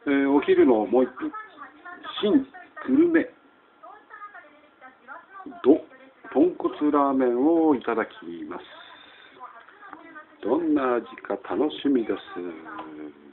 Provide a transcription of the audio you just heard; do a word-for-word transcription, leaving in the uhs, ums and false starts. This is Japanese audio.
えー、お昼のもう一品、新グルメど豚骨ラーメンをいただきます。どんな味か楽しみです。